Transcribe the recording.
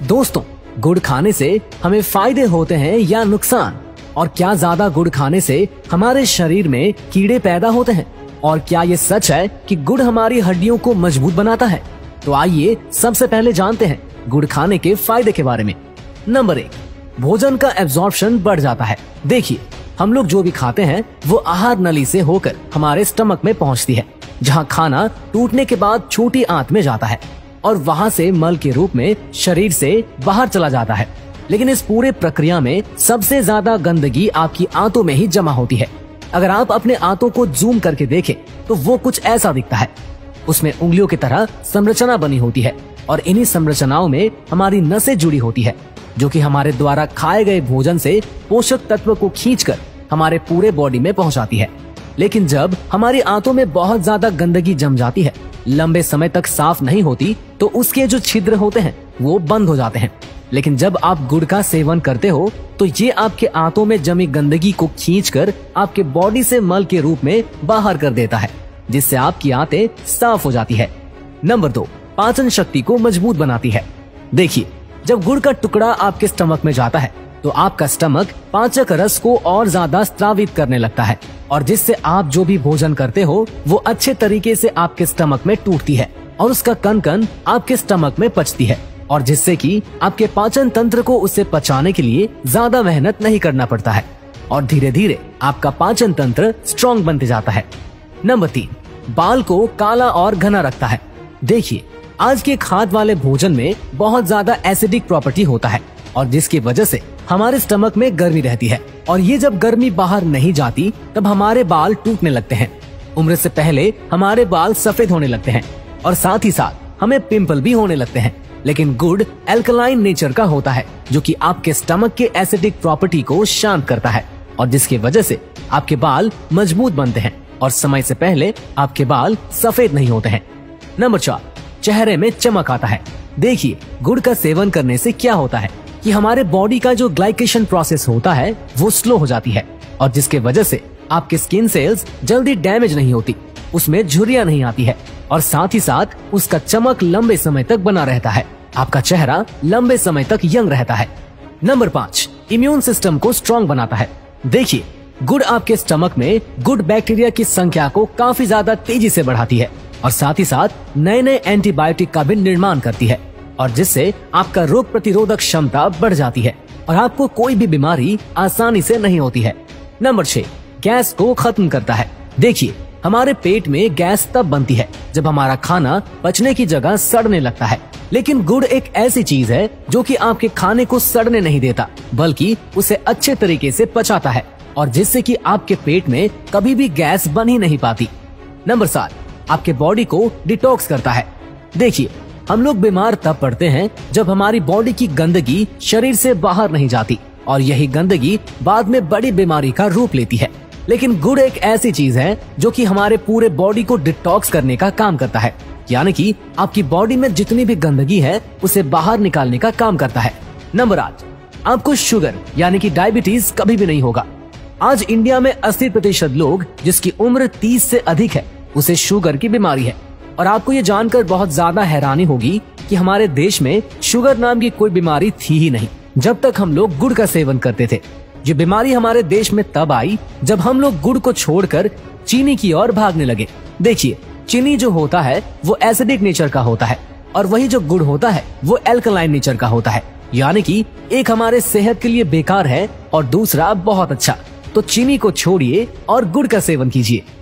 दोस्तों, गुड़ खाने से हमें फायदे होते हैं या नुकसान? और क्या ज्यादा गुड़ खाने से हमारे शरीर में कीड़े पैदा होते हैं? और क्या ये सच है कि गुड़ हमारी हड्डियों को मजबूत बनाता है? तो आइए सबसे पहले जानते हैं गुड़ खाने के फायदे के बारे में। नंबर 1, भोजन का एब्जॉर्प्शन बढ़ जाता है। देखिए, हम लोग जो भी खाते हैं वो आहार नली से होकर हमारे स्टमक में पहुंचती है, जहां खाना टूटने के बाद छोटी आंत में जाता है और वहां से मल के रूप में शरीर से बाहर चला जाता है। लेकिन इस पूरे प्रक्रिया में सबसे ज्यादा गंदगी आपकी आंतों में ही जमा होती है। अगर आप अपने आंतों को जूम करके देखें तो वो कुछ ऐसा दिखता है। उसमें उंगलियों की तरह संरचना बनी होती है और इन्हीं संरचनाओं में हमारी नसें जुड़ी होती है, जो कि हमारे द्वारा खाए गए भोजन से पोषक तत्व को खींचकर हमारे पूरे बॉडी में पहुंचाती है। लेकिन जब हमारी आंतों में बहुत ज्यादा गंदगी जम जाती है, लंबे समय तक साफ नहीं होती, तो उसके जो छिद्र होते हैं वो बंद हो जाते हैं। लेकिन जब आप गुड़ का सेवन करते हो तो ये आपके आंतों में जमी गंदगी को खींचकर आपके बॉडी से मल के रूप में बाहर कर देता है, जिससे आपकी आंतें साफ हो जाती है। नंबर 2, पाचन शक्ति को मजबूत बनाती है। देखिए, जब गुड़ का टुकड़ा आपके स्टमक में जाता है तो आपका स्टमक पाचक रस को और ज्यादा स्रावित करने लगता है, और जिससे आप जो भी भोजन करते हो वो अच्छे तरीके से आपके स्टमक में टूटती है और उसका कण कण आपके स्टमक में पचती है, और जिससे कि आपके पाचन तंत्र को उसे पचाने के लिए ज्यादा मेहनत नहीं करना पड़ता है और धीरे धीरे आपका पाचन तंत्र स्ट्रॉन्ग बनते जाता है। नंबर 3, बाल को काला और घना रखता है। देखिए, आज के खाद वाले भोजन में बहुत ज्यादा एसिडिक प्रॉपर्टी होता है, और जिसकी वजह से हमारे स्टमक में गर्मी रहती है, और ये जब गर्मी बाहर नहीं जाती तब हमारे बाल टूटने लगते हैं। उम्र से पहले हमारे बाल सफेद होने लगते हैं और साथ ही साथ हमें पिंपल भी होने लगते हैं। लेकिन गुड़ एल्कलाइन नेचर का होता है, जो कि आपके स्टमक के एसिडिक प्रॉपर्टी को शांत करता है, और जिसकी वजह से आपके बाल मजबूत बनते हैं और समय से पहले आपके बाल सफेद नहीं होते हैं। नंबर 4, चेहरे में चमक आता है। देखिए, गुड़ का सेवन करने से क्या होता है कि हमारे बॉडी का जो ग्लाइकेशन प्रोसेस होता है वो स्लो हो जाती है, और जिसके वजह से आपके स्किन सेल्स जल्दी डैमेज नहीं होती, उसमें झुर्रियां नहीं आती है, और साथ ही साथ उसका चमक लंबे समय तक बना रहता है। आपका चेहरा लंबे समय तक यंग रहता है। नंबर 5, इम्यून सिस्टम को स्ट्रॉन्ग बनाता है। देखिए, गुड़ आपके स्टमक में गुड बैक्टीरिया की संख्या को काफी ज्यादा तेजी से बढ़ाती है, और साथ ही साथ नए नए एंटीबायोटिक का भी निर्माण करती है, और जिससे आपका रोग प्रतिरोधक क्षमता बढ़ जाती है और आपको कोई भी बीमारी आसानी से नहीं होती है। नंबर 6, गैस को खत्म करता है। देखिए, हमारे पेट में गैस तब बनती है जब हमारा खाना पचने की जगह सड़ने लगता है, लेकिन गुड़ एक ऐसी चीज है जो कि आपके खाने को सड़ने नहीं देता, बल्कि उसे अच्छे तरीके से पचाता है, और जिससे कि आपके पेट में कभी भी गैस बन ही नहीं पाती। नंबर 7, आपके बॉडी को डिटॉक्स करता है। देखिए, हम लोग बीमार तब पड़ते हैं जब हमारी बॉडी की गंदगी शरीर से बाहर नहीं जाती, और यही गंदगी बाद में बड़ी बीमारी का रूप लेती है। लेकिन गुड़ एक ऐसी चीज है जो कि हमारे पूरे बॉडी को डिटॉक्स करने का काम करता है, यानी कि आपकी बॉडी में जितनी भी गंदगी है उसे बाहर निकालने का काम करता है। नंबर 8, आपको शुगर यानी कि डायबिटीज कभी भी नहीं होगा। आज इंडिया में 80% लोग जिसकी उम्र 30 से अधिक है उसे शुगर की बीमारी है, और आपको ये जानकर बहुत ज्यादा हैरानी होगी कि हमारे देश में शुगर नाम की कोई बीमारी थी ही नहीं जब तक हम लोग गुड़ का सेवन करते थे। ये बीमारी हमारे देश में तब आई जब हम लोग गुड़ को छोड़कर चीनी की ओर भागने लगे। देखिए, चीनी जो होता है वो एसिडिक नेचर का होता है, और वही जो गुड़ होता है वो एल्कलाइन नेचर का होता है, यानी कि एक हमारे सेहत के लिए बेकार है और दूसरा बहुत अच्छा। तो चीनी को छोड़िए और गुड़ का सेवन कीजिए।